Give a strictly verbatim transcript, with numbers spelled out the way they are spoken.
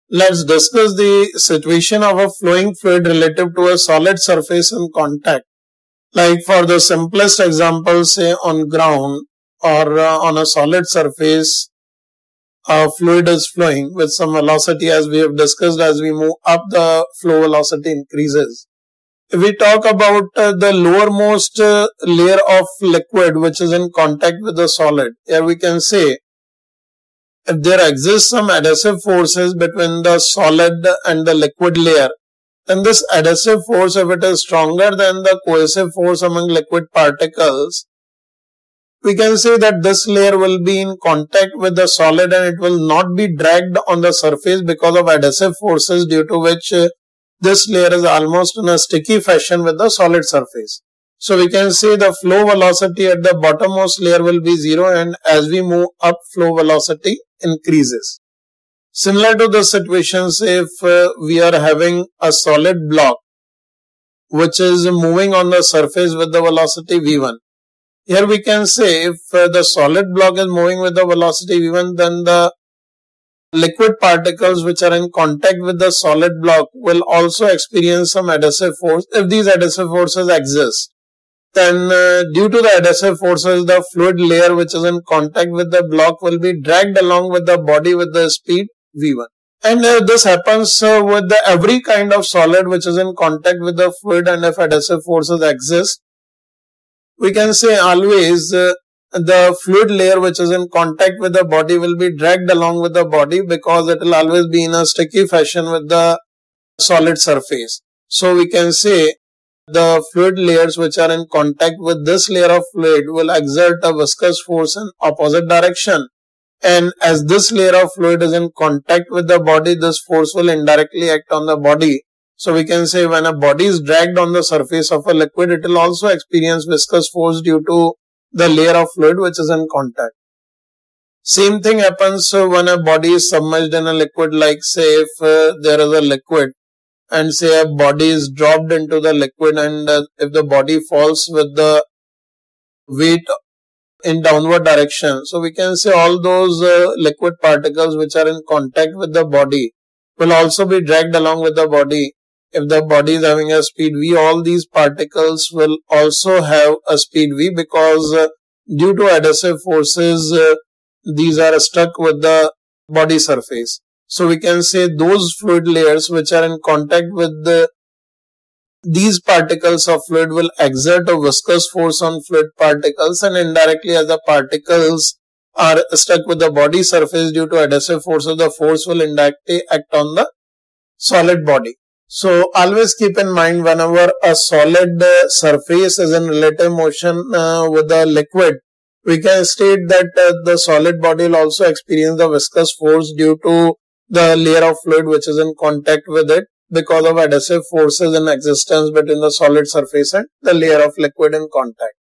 Let's discuss the situation of a flowing fluid relative to a solid surface in contact. Like for the simplest example, say on ground or uh, on a solid surface, a fluid is flowing with some velocity. As we have discussed, as we move up, the flow velocity increases. If we talk about uh, the lowermost uh, layer of liquid which is in contact with the solid, here we can say if there exists some adhesive forces between the solid and the liquid layer, then this adhesive force, if it is stronger than the cohesive force among liquid particles, we can say that this layer will be in contact with the solid and it will not be dragged on the surface because of adhesive forces, due to which uh, this layer is almost in a sticky fashion with the solid surface. So we can say the flow velocity at the bottommost layer will be zero, and as we move up, flow velocity increases. Similar to the situations, if uh, we are having a solid block which is moving on the surface with the velocity v one. Here we can say if uh, the solid block is moving with the velocity v one, then the liquid particles which are in contact with the solid block will also experience some adhesive force. If these adhesive forces exist, then uh, due to the adhesive forces, the fluid layer which is in contact with the block will be dragged along with the body with the speed v one. And uh, this happens uh, with the every kind of solid which is in contact with the fluid, and if adhesive forces exist, we can say always uh, the fluid layer which is in contact with the body will be dragged along with the body, because it will always be in a sticky fashion with the solid surface. So we can say the fluid layers which are in contact with this layer of fluid will exert a viscous force in opposite direction, and as this layer of fluid is in contact with the body, this force will indirectly act on the body. So we can say when a body is dragged on the surface of a liquid, it will also experience viscous force due to the layer of fluid which is in contact. Same thing happens when a body is submerged in a liquid, like say if uh, there is a liquid and say a body is dropped into the liquid, and uh, if the body falls with the weight in downward direction, so we can say all those uh, liquid particles which are in contact with the body will also be dragged along with the body. If the body is having a speed v, all these particles will also have a speed v, because uh, due to adhesive forces, uh, these are stuck with the body surface. So we can say those fluid layers which are in contact with the, these particles of fluid will exert a viscous force on fluid particles, and indirectly as the particles are stuck with the body surface due to adhesive forces, the force will indirectly act on the solid body. So always keep in mind, whenever a solid uh, surface is in relative motion uh, with the liquid, we can state that uh, the solid body will also experience the viscous force due to the layer of fluid which is in contact with it, because of adhesive forces in existence between the solid surface and the layer of liquid in contact.